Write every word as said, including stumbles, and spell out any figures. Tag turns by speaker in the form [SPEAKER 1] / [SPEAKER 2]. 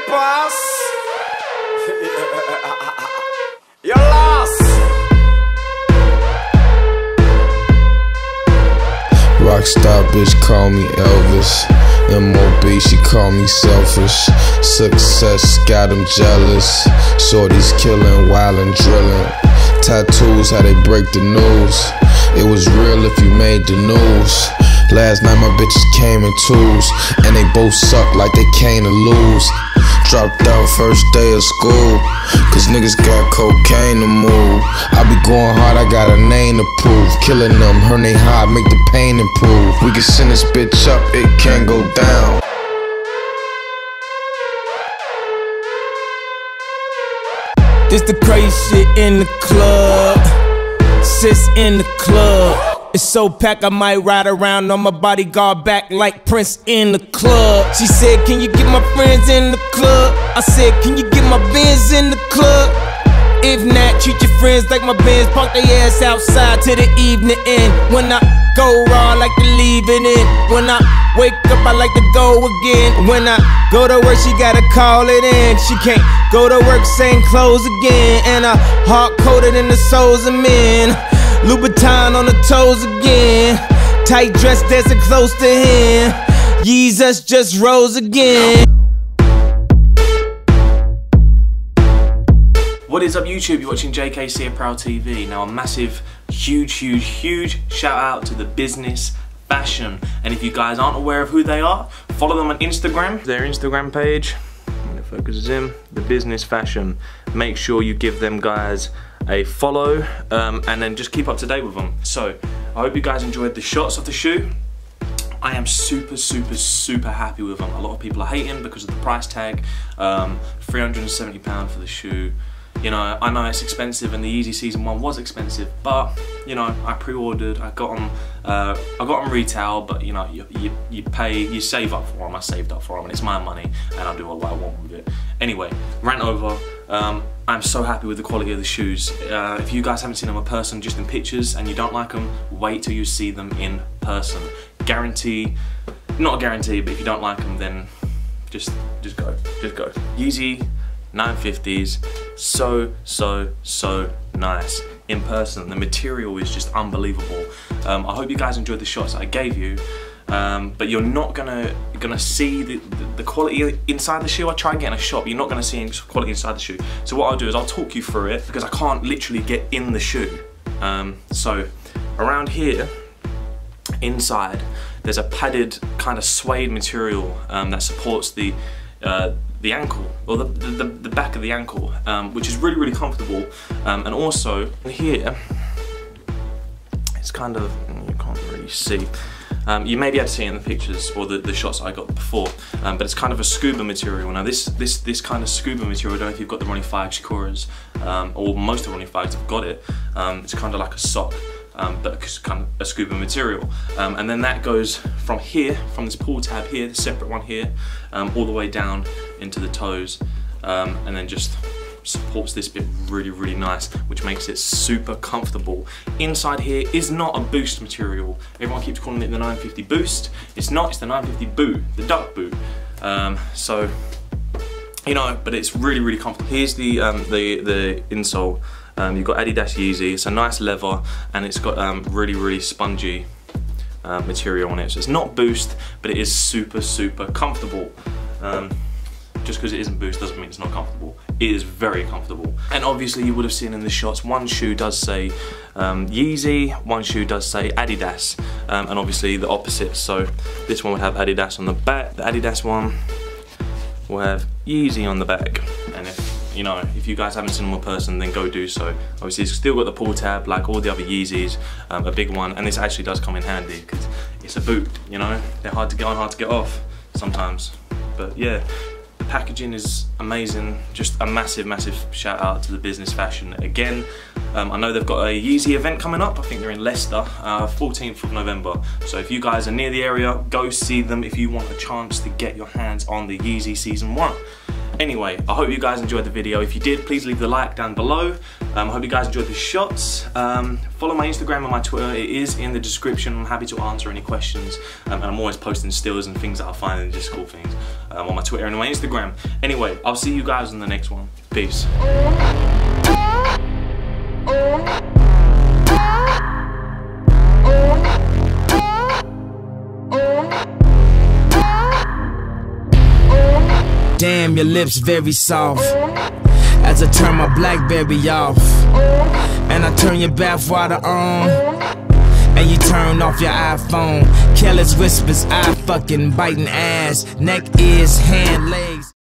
[SPEAKER 1] pass. You're lost.
[SPEAKER 2] Rockstar bitch call me Elvis. M O B she call me selfish. Success got him jealous. Shorties killing, wildin', drilling. Tattoos, how they break the news. It was real if you made the news. Last night my bitches came in twos, and they both suck like they came to lose. Dropped out first day of school, cause niggas got cocaine to move. I be going hard, I got a name to prove. Killing them, her they high, make the pain improve. We can send this bitch up, it can't go down.
[SPEAKER 3] This the crazy shit in the club. Sis in the club. It's so packed I might ride around on my bodyguard back like Prince in the club. She said, can you get my friends in the club? I said, can you get my Benz in the club? If not, treat your friends like my Benz. Park their ass outside till the evening end. When I go raw, I like to leave it in. When I wake up, I like to go again. When I go to work, she gotta call it in. She can't go to work, same clothes again. And I hard coated in the soles of men. Louboutin on the toes again. Tight dress dancing close to him. Yeezy just rose again.
[SPEAKER 4] What is up YouTube? You're watching J K C Apparel T V. Now a massive, huge, huge, huge shout out to the Business Fashion. And if you guys aren't aware of who they are, follow them on Instagram. Their Instagram page, when it focuses in, the Business Fashion. Make sure you give them guys a follow um, and then just keep up to date with them. So I hope you guys enjoyed the shots of the shoe. I am super, super, super happy with them. A lot of people are hating because of the price tag. um, three hundred and seventy pounds for the shoe. You know, I know it's expensive, and the Yeezy season one was expensive, but you know, I pre-ordered. I got them. Uh, I got them retail, but you know, you, you you pay, you save up for them. I saved up for them, and it's my money, and I'll do what I want with it. Anyway, rant over. Um, I'm so happy with the quality of the shoes. Uh, if you guys haven't seen them in person, just in pictures, and you don't like them, wait till you see them in person. Guarantee, not a guarantee, but if you don't like them, then just just go, just go. Yeezy nine fifties, so, so, so nice. In person, the material is just unbelievable. Um, I hope you guys enjoyed the shots I gave you, um, but you're not gonna gonna see the, the, the quality inside the shoe. I try and get in a shop, you're not gonna see any quality inside the shoe. So what I'll do is I'll talk you through it, because I can't literally get in the shoe. Um, so around here, inside, there's a padded kind of suede material um, that supports the uh, the ankle, or the, the, the back of the ankle, um, which is really, really comfortable. Um, and also here, it's kind of, you can't really see. Um, you may be able to see it in the pictures or the, the shots I got before, um, but it's kind of a scuba material. Now this this this kind of scuba material, I don't know if you've got the Ronnie Five Shakuras, um, or most of the Ronnie Fives have got it. Um, it's kind of like a sock. Um, but it's kind of a scuba material, um, and then that goes from here, from this pull tab here, the separate one here, um, all the way down into the toes, um, and then just supports this bit really, really nice, which makes it super comfortable. Inside here is not a boost material. Everyone keeps calling it the nine fifty Boost. It's not. It's the nine fifty Boo, the duck boot. Um, so, you know, but it's really, really comfortable. Here's the um, the the insole. Um, you've got Adidas Yeezy. It's a nice leather, and it's got um, really, really spongy uh, material on it. So it's not Boost, but it is super, super comfortable. Um, just because it isn't Boost doesn't mean it's not comfortable. It is very comfortable. And obviously you would have seen in the shots, one shoe does say um, Yeezy, one shoe does say Adidas, um, and obviously the opposite. So this one would have Adidas on the back. The Adidas one will have Yeezy on the back. And if you know, if you guys haven't seen them in person, then go do so. Obviously it's still got the pull tab like all the other Yeezys, um, a big one, and this actually does come in handy because it's a boot, you know? They're hard to get on, hard to get off sometimes. But yeah, the packaging is amazing. Just a massive, massive shout out to the Business Fashion again. Um, I know they've got a Yeezy event coming up. I think they're in Leicester, uh, fourteenth of November. So if you guys are near the area, go see them if you want a chance to get your hands on the Yeezy Season one. Anyway, I hope you guys enjoyed the video. If you did, please leave the like down below. Um, I hope you guys enjoyed the shots. Um, follow my Instagram and my Twitter. It is in the description. I'm happy to answer any questions. Um, and I'm always posting stills and things that I find and just cool things um, on my Twitter and my Instagram. Anyway, I'll see you guys in the next one. Peace.
[SPEAKER 3] Damn, your lips very soft. As I turn my Blackberry off, and I turn your bathwater on, and you turn off your iPhone. Careless whispers, I fucking biting ass, neck, ears, hand, legs.